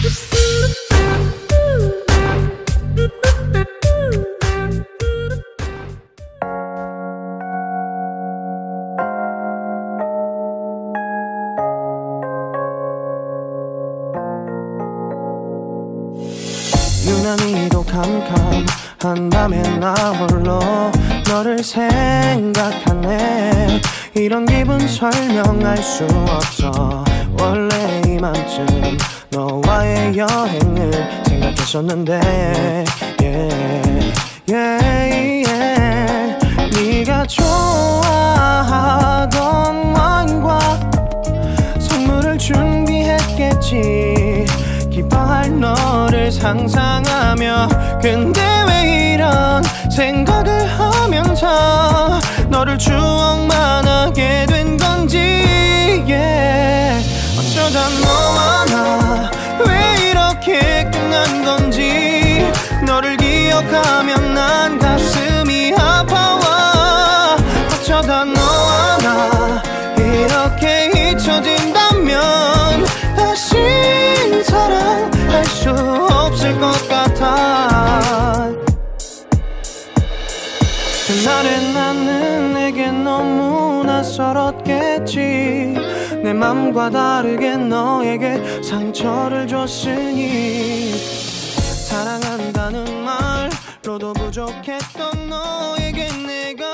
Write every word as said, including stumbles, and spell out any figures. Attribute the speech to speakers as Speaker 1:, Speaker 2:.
Speaker 1: 유난히도 캄캄한 밤에 나 홀로 너를 생각하네. 이런 기분 설명할 수 없어. 원래 이맘쯤 너와의 여행을 생각했었는데 yeah, yeah, yeah. 네가 좋아하던 와인과 선물을 준비했겠지. 기뻐할 너를 상상하며. 근데 왜 이런 생각을 하면서 너를 추억만 하게 된 건지 yeah. 어쩌다 너와 나 왜 이렇게 끝난 건지. 너를 기억하면 난 가슴이 아파와. 어쩌다 너와 나 이렇게 잊혀진다면 다시 사랑할 수 없을 것 같아. 그날의 나는 내게 너무 낯설었겠지. 내 맘과 다르게 너에게 상처를 줬으니. 사랑한다는 말로도 부족했던 너에게 내가